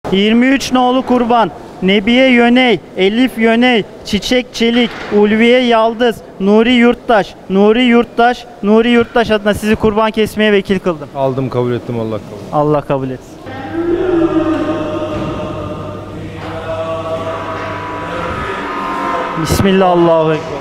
23 nolu kurban. Nebiye Yöney, Elif Yöney, Çiçek Çelik, Ulviye Yaldız, Nuri Yurttaş, Nuri Yurttaş, Nuri Yurttaş adına sizi kurban kesmeye vekil kıldım. Aldım, kabul ettim, Allah kabul etsin. Allah kabul etsin. Bismillah, Allahu Ekber.